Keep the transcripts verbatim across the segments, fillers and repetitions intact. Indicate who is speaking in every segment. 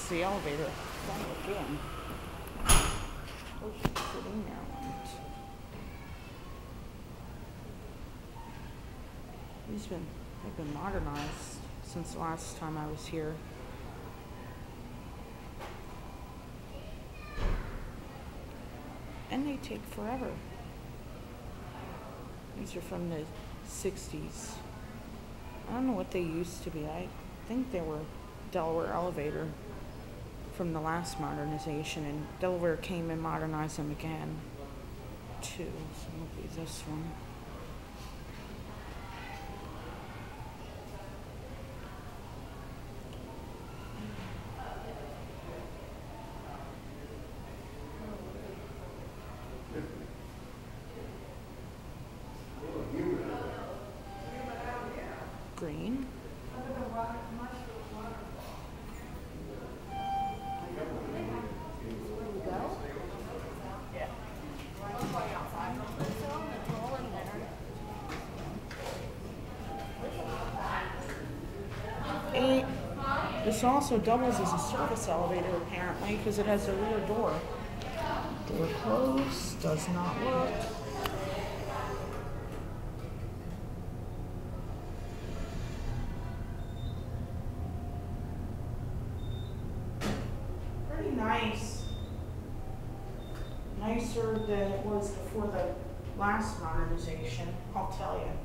Speaker 1: is the elevator. Try again. Oh, she's sitting there on it. These been they've been modernized since the last time I was here. And they take forever. These are from the sixties. I don't know what they used to be. I think they were Delaware elevator from the last modernization, and Delaware came and modernized them again too. So it'll be this one. Green. Eight. This also doubles as a service elevator apparently because it has a rear door. Door closed, does not work. Pretty nice. Nicer than it was before the last modernization, I'll tell you.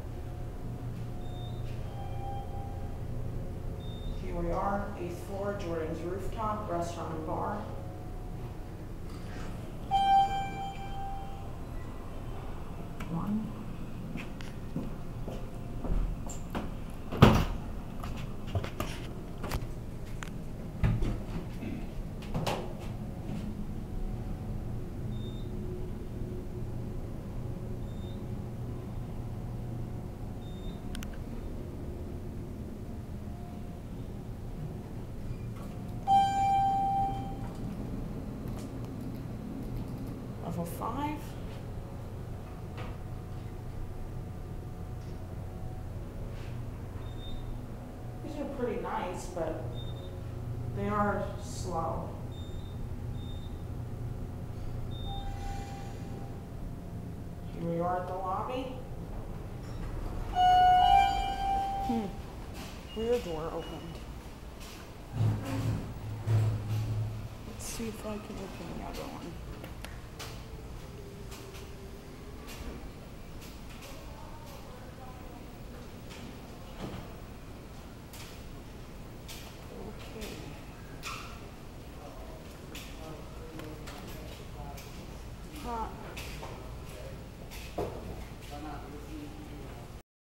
Speaker 1: Here we are, eighth floor, Jordan's Rooftop, restaurant and bar. One. Level five. These are pretty nice, but they are slow. Here we are at the lobby. Hmm. Rear door opened. Let's see if I can open the other one.